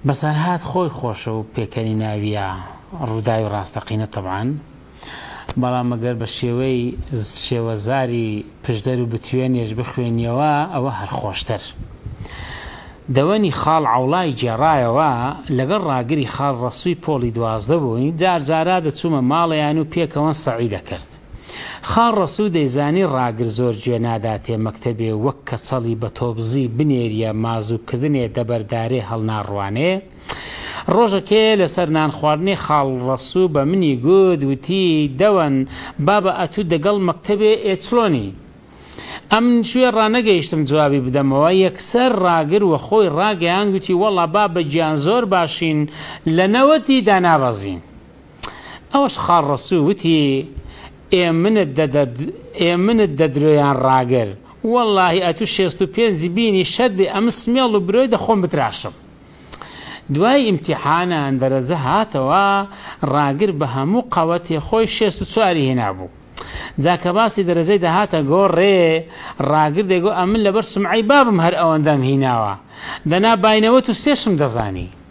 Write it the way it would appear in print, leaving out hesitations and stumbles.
بەسەرهات خۆی خۆشە و پێکەنی ناویە ڕووداوی ڕاستەقینە طبعاً، بەڵام ئەگەر بە شێوەی شێوەزاری پشدەر و بتوێنێش بخوێنیەوە ئەوە هەر خۆشتر. دەوەنی خاڵ عەوڵای گێڕایەوە لەگەڵ ڕاگری خاڵ ڕەسووی پۆلی 12 بووین، جارجارا دەچوومە ماڵەیان و پێکەوەن سەعی دەکرد. خاڵ ڕەسوو دەیزانی ڕاگر زۆر گوێ ناداتێ مەکتەبێ وەک کەچەڵی بە تۆبزی بنێریە مازووکردنێ دەبەردارێ هەڵناڕوانێ. ڕۆژەکێ لەسەر نان خواردنێ خاڵ ڕەسوو بە منی گوت وتی دەوەن بابە ئەتوو دەگەڵ مەکتەبێ ئێچلۆنی. ئەم شوێ ڕانەگەیشتم جوابی بدەمەوە، یەکسەر ڕاگر وە خۆی ڕاگەیان گوتی وەڵا بابە گیان زۆر باشین لە نەوەتی دانابەزین. ئەوەش خاڵ ڕەسوو وتی ئێمنت دەدرۆیان ڕاگر، وەڵاهی ئەتوو 65 بینی شەد بێ ئەم سمێڵ و برۆی دەخۆم بتراشم. دوای ئیمتیحانان دەرەجە هاتەوە ڕاگر بە هەموو قەوەتێ خۆی 64 هێنابوو. جاکە باسی دەرەجەی دەهاتە گۆڕێ ڕاگر دەیگۆ ئەمن لەبەر سمعی بابم هەر ئەوەندەم هیناوە، دەنا باینەوە تو سێشم دەزانی.